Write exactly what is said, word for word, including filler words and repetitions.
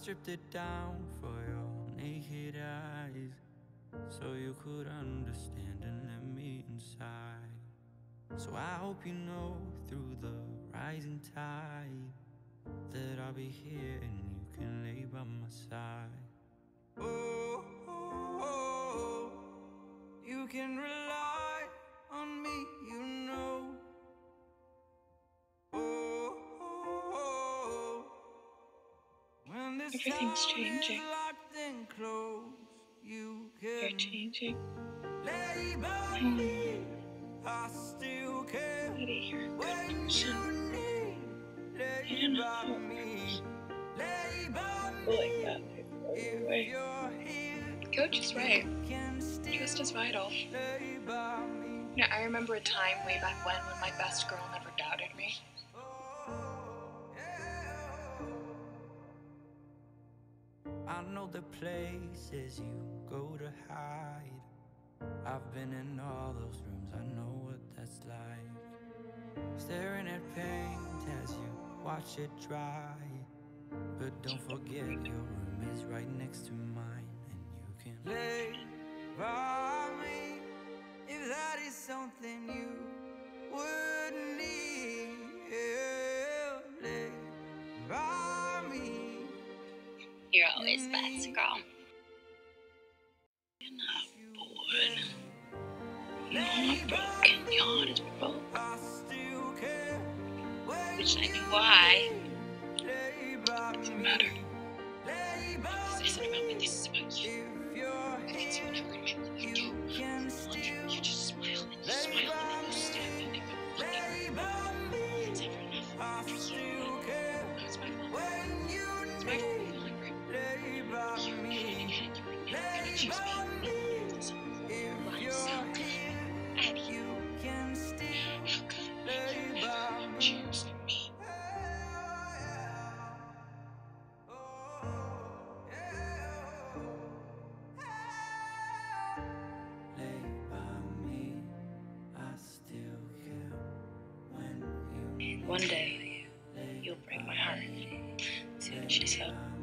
stripped it down for your naked eyes, so you could understand and let me inside. So I hope you know through the rising tide that I'll be here and you can lay by my side. Oh, oh, oh, you can rely on me, you know. Oh, oh, oh, when this Everything's changing. and close, you You're can changing. lay by Hmm. me. I still care. Addy, you're a good person. You didn't have to me. Like that if you're here, Coach is right. Trust is vital. You know, I remember a time way back when when my best girl never doubted me. I know the places you go to hide. I've been in all those rooms, I know what that's like. Staring at paint as you watch it dry. But don't forget your room is right next to mine, and you can lay by me if that is something you would need. Lay by me. You're always best, girl. You're not bored. You're not broken. Your heart is broke. Which I knew why. Doesn't matter. This isn't about me, this is about you. I can see what you're gonna make me do. I love you. You just smile and you smile and then you stare and then you're looking. It's ever enough for you. No, it's my fault. It's my fault for feeling hungry. You're getting ahead. You're never gonna choose me. So, why so Addy? How come you never choose me? One day, you'll break my heart, she said.